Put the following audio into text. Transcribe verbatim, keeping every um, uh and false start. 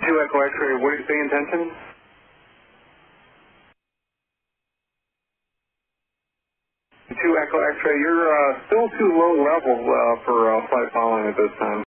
two Echo X-ray, what is the intention? two Echo X-ray, you're uh, still too low level uh, for uh, flight following at this time.